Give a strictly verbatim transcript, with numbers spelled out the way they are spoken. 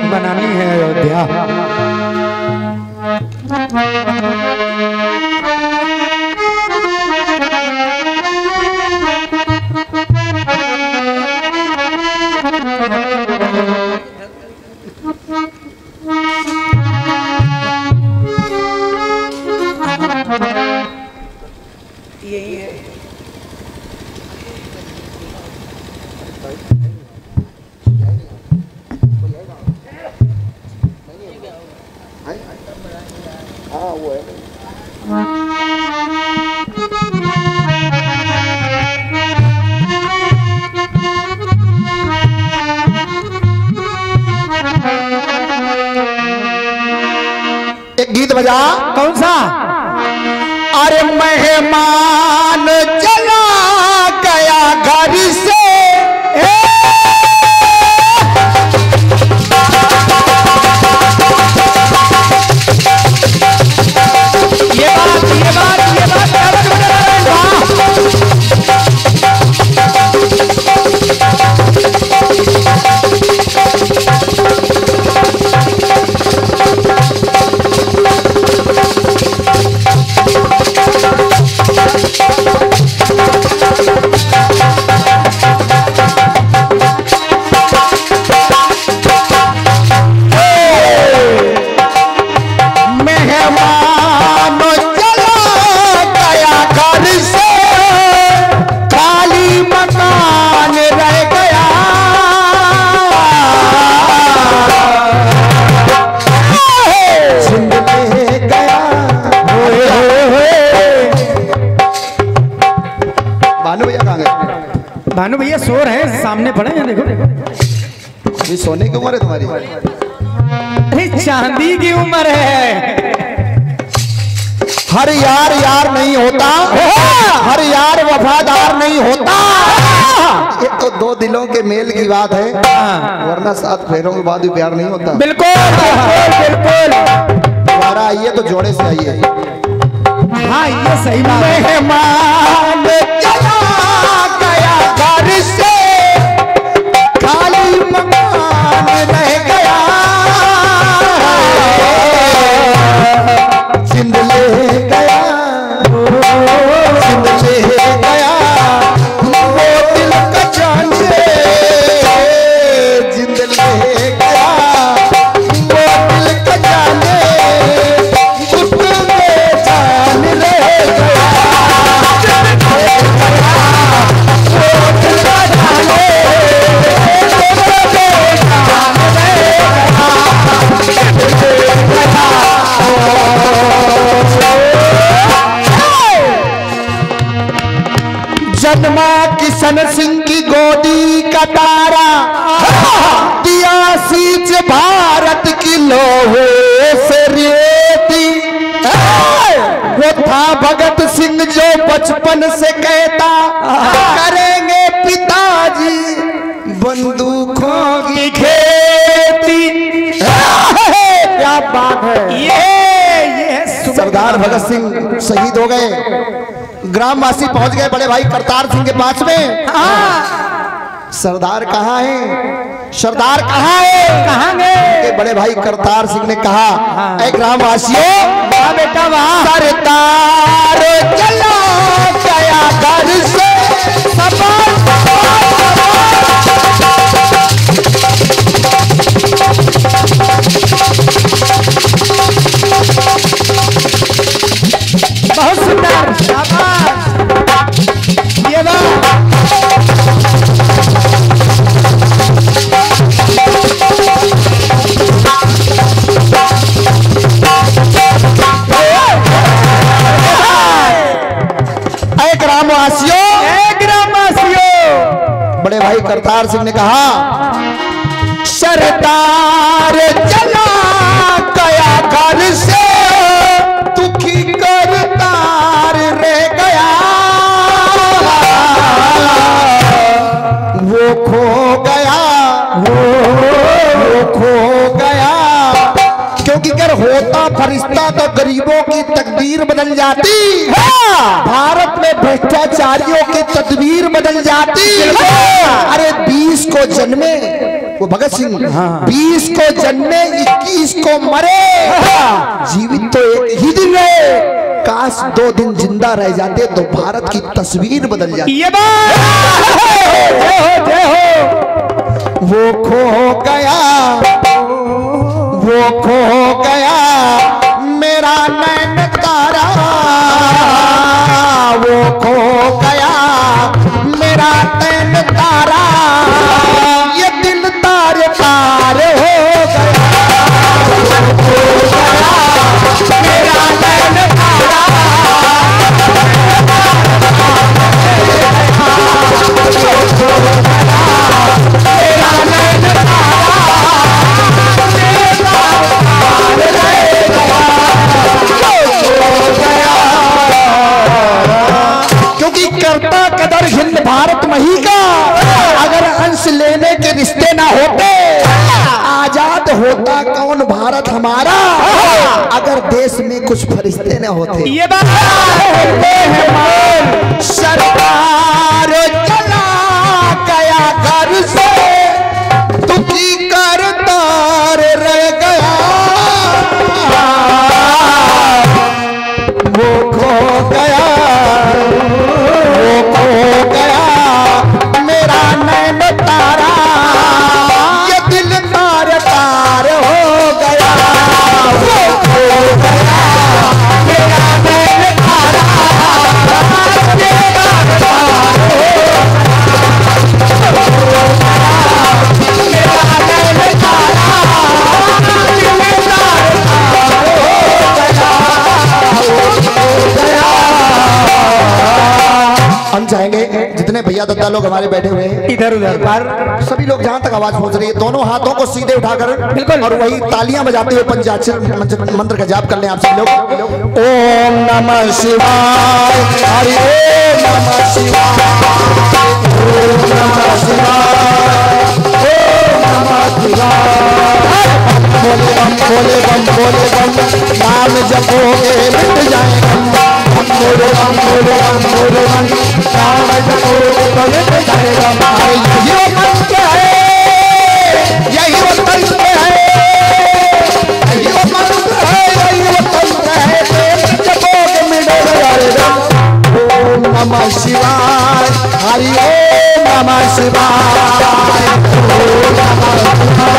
बनानी है अयोध्या। यही है। हाँ वो है। एक गीत बजा। कौन सा? अरे मेहमान चला गया घर से, ये बात ये बात ये बात क्या बात बता रहे हैं? भानु भैया सो रहे हैं, सामने पड़े हैं, देखो ये सोने की उम्र है तुम्हारी? अरे चांदी की उम्र है। हर यार यार नहीं होता, हर यार वफादार नहीं होता। ये तो दो दिलों के मेल की बात है, वरना सात फेरों के बाद भी प्यार नहीं होता। बिल्कुल बिल्कुल। दोबारा आइए तो जोड़े से आइए। हाँ ये सही बात है। मेहमान चला गया घर से, खाली मकान रह गया, जिंद ले गया, जिंद ले गया, वो दिल का जाने, जिंद ले गया, वो दिल का जाने, घुट में जान रह गया। जन्मा किशन सिंह की गोदी का तारा, दिया सींच भारत की लोहे से रेती। वो था भगत सिंह जो बचपन से कहता, करेंगे पिताजी बंदूकों की खेती। क्या बात है। ये ये सरदार भगत सिंह शहीद हो गए, ग्रामवासी पहुंच गए बड़े भाई करतार सिंह के पास में। सरदार कहाँ है, सरदार कहाँ है, कहाँ गए? बड़े भाई करतार सिंह ने कहा, ऐ ग्रामवासियों, वाह बेटा वाह, सरदार चला गया घर से, बहुत सुंदर, शाबाश। ये बात ग्रामवासियों, ग्रामवासियों, बड़े भाई करतार सिंह ने कहा, सरदार चला गया घर से, दुखी करतार रह गया, वो खो गया, वो, वो खो गया। क्योंकि अगर होता फरिश्ता तो गरीबों की तकदीर बदल जाती, भारत में भ्रष्टाचारियों की तदबीर बदल जाती। अरे बीस को जन्मे वो भगत सिंह बीस को जन्मे इक्कीस को मरे, जीवित तो एक ही दिन है, काश दो दिन जिंदा रह जाते तो भारत की तस्वीर बदल जाती। ये बात जय हो। वो खो गया, वो खो गया मेरा नैन तारा, वो खो गया मेरा नैन तारा, ये दिल तार तार हो गया, खो गया मेरा नैन तारा, करता कदर हिंद भारत मही का, अगर अंश लेने के रिश्ते ना होते आजाद होता कौन भारत हमारा, अगर देश में कुछ फरिश्ते ना होते। ये बात सरकार चला गया घर से, दुखी करतार रह गया, वो खो गया, वो खो गया मेरा नैन तारा, ये दिल तार तार हो गया, वो खो गया मेरा नैन तारा, ये तार तार हो गया, मेरा नैन तारा, ये तार तार हो गया। हम चाहेंगे जितने भैया दद्दा लोग हमारे बैठे हुए हैं इधर उधर पर सभी लोग जहां तक आवाज पहुंच रही है, दोनों हाथों को सीधे उठाकर बिल्कुल और वही तालियां बजाते हुए पंचाक्षर मंत्र का जाप कर लें आप सभी लोग। ओम नमः शिवाय, हरि ओम नमः शिवाय, ओम नमः शिवाय, ओम नमः शिवाय, बोले बम बोले बम बोले बम, नाम जपोगे मिट जाए गम, बोले बम बोले बम बोले बम, नाम जपोगे तो मिट जाए गम। यही वो मंत्र है, यही वो तंत्र है, यही वो मंत्र है, यही वो तंत्र है, नाम जपोगे मिट जाए गम। ओम नमः शिवाय, हरि ओम नमः शिवाय, ओम नमः शिवाय।